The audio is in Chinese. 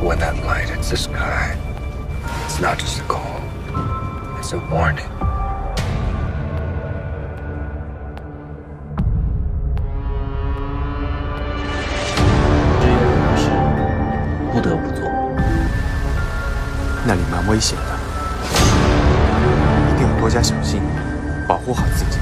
When that light hits the sky, it's not just a call, it's a warning. 这有可能是不得不做。 那里蛮危险的，一定要多加小心，保护好自己。